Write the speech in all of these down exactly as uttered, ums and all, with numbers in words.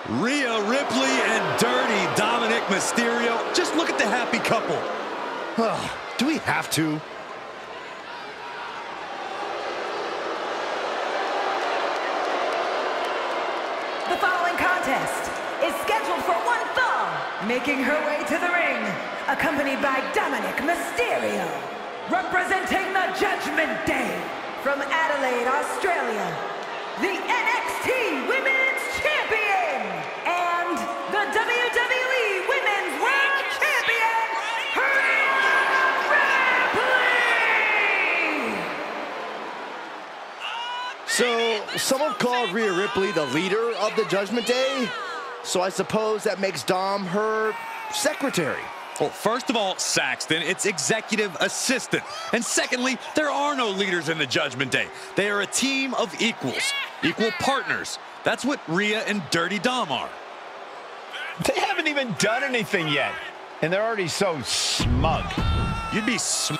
Rhea Ripley and Dirty Dominic Mysterio. Just look at the happy couple. Do we have to? The following contest is scheduled for one fall. Making her way to the ring, accompanied by Dominic Mysterio. Representing the Judgment Day from Adelaide, Australia, the N X T Women's Champion and the W W E Women's World Champion, Rhea Ripley! So, someone called Rhea Ripley the leader of the Judgment Day? So I suppose that makes Dom her secretary. Well, first of all, Saxton, it's executive assistant. And secondly, there are no leaders in the Judgment Day. They are a team of equals, equal partners. That's what Rhea and Dirty Dom are. They haven't even done anything yet, and they're already so smug. You'd be sm-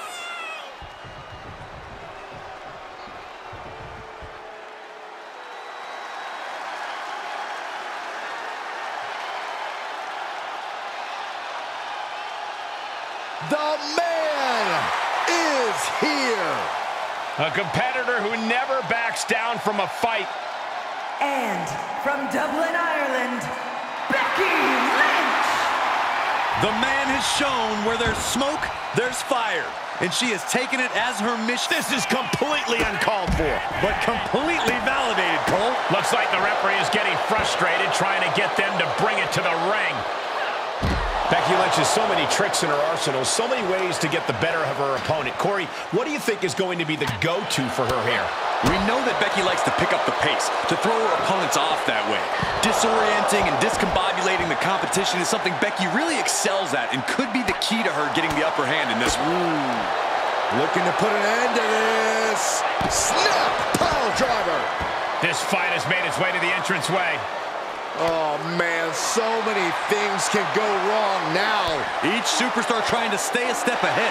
The man is here. A competitor who never backs down from a fight. And from Dublin, Ireland, Becky Lynch! The man has shown where there's smoke, there's fire. And she has taken it as her mission. This is completely uncalled for. But completely validated, Cole. Looks like the referee is getting frustrated trying to get them to bring it to the ring. Becky Lynch has so many tricks in her arsenal, so many ways to get the better of her opponent. Corey, what do you think is going to be the go-to for her here? We know that Becky likes to pick up the pace, to throw her opponents off that way. Disorienting and discombobulating the competition is something Becky really excels at and could be the key to her getting the upper hand in this. Ooh. Looking to put an end to this. Snap! Pile driver. This fight has made its way to the entranceway. Oh, man, so many things can go wrong now. Each superstar trying to stay a step ahead.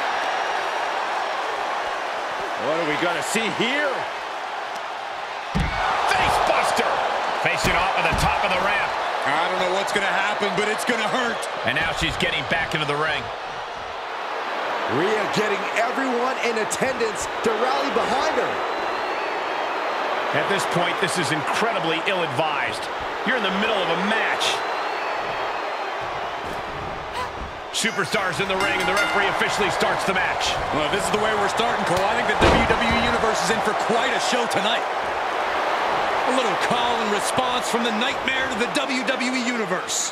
What are we going to see here? Face buster! Facing off at the top of the ramp. I don't know what's going to happen, but it's going to hurt. And now she's getting back into the ring. Rhea getting everyone in attendance to rally behind her. At this point, this is incredibly ill-advised. You're in the middle of a match. Superstars in the ring, and the referee officially starts the match. Well, this is the way we're starting, Cole. I think the W W E Universe is in for quite a show tonight. A little call and response from the nightmare to the W W E Universe.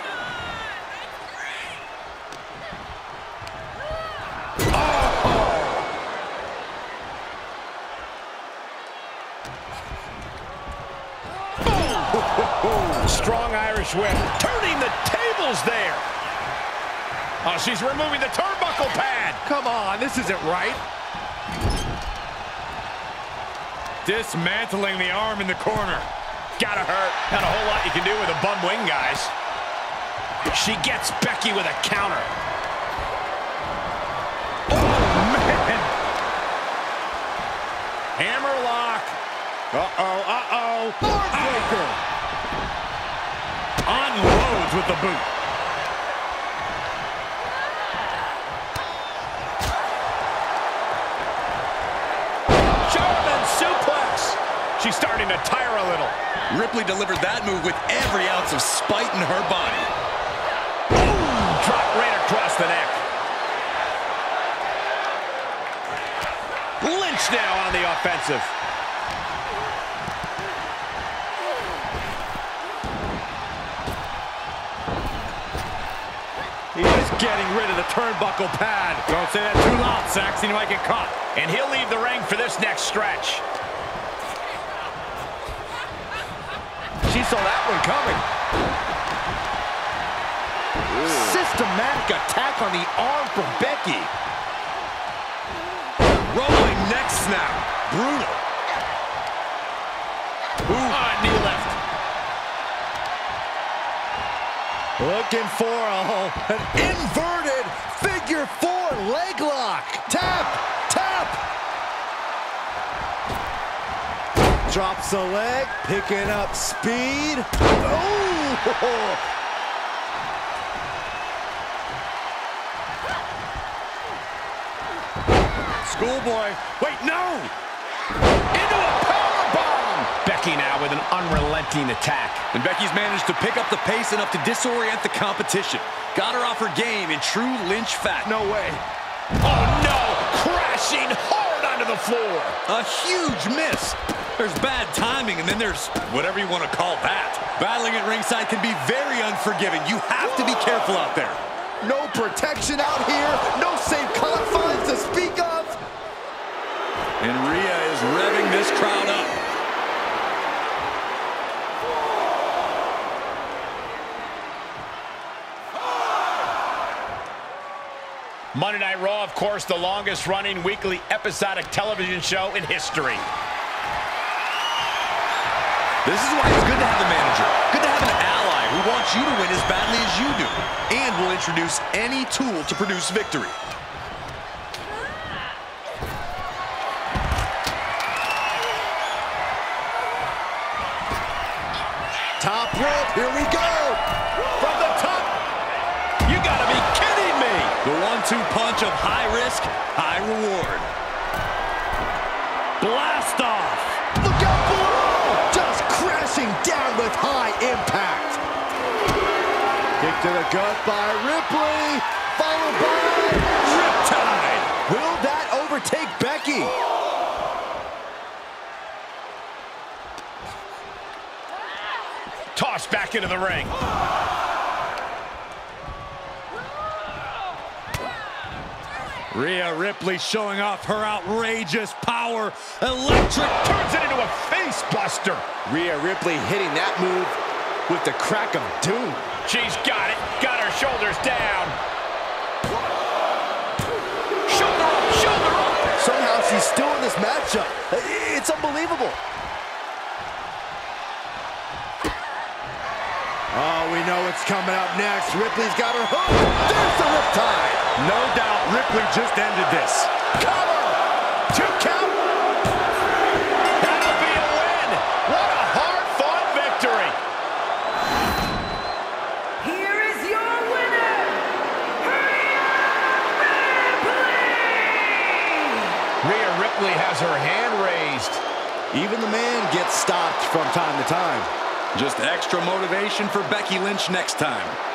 Strong Irish whip, turning the tables there. Oh, she's removing the turnbuckle pad. Come on, this isn't right. Dismantling the arm in the corner. Gotta hurt. Not a whole lot you can do with a bum wing, guys. She gets Becky with a counter. Oh, man. Hammerlock. Uh-oh, uh-oh. Heartbreaker. Unloads with the boot. German suplex. She's starting to tire a little. Ripley delivered that move with every ounce of spite in her body. Ooh, drop right across the neck. Lynch now on the offensive. He is getting rid of the turnbuckle pad. Don't say that too loud, Saxton. You might get caught. And he'll leave the ring for this next stretch. She saw that one coming. Ooh. Systematic attack on the arm from Becky. Rolling neck snap. Brutal. Ooh. Ah, knee left. Looking for a, an inverted figure four leg lock. Tap, tap. Drops the leg, picking up speed. Oh! Schoolboy. Wait, no! Into a powerbomb! Becky now with an unrelenting attack. And Becky's managed to pick up the pace enough to disorient the competition. Got her off her game in true Lynch fashion. No way. Oh, no! Crashing hard onto the floor. A huge miss. There's bad timing, and then there's whatever you want to call that. Battling at ringside can be very unforgiving. You have to be careful out there. No protection out here. No safe confines to speak of. And Rhea is revving this crowd up. Monday Night Raw, of course, the longest-running weekly episodic television show in history. This is why it's good to have a manager. Good to have an ally who wants you to win as badly as you do, and will introduce any tool to produce victory. Top rope, here we go. From the top. You gotta be kidding me. The one two punch of high risk, high reward. Blast off. Look out below. Just crashing down with high impact. Kick to the gut by Ripley. Followed by Riptide. Will that overtake Becky? Tossed back into the ring. Rhea Ripley showing off her outrageous power. Electric Turns it into a face buster. Rhea Ripley hitting that move with the crack of doom. She's got it. Got her shoulders down. Shoulder up, shoulder up. Somehow she's still in this matchup. It's unbelievable. Oh, we know what's coming up next. Ripley's got her hook. There's the riptide. No doubt Ripley just ended this. Cover. Two count. That'll be a win. What a hard-fought victory. Here is your winner, Rhea Ripley! Rhea Ripley has her hand raised. Even the man gets stopped from time to time. Just extra motivation for Becky Lynch next time.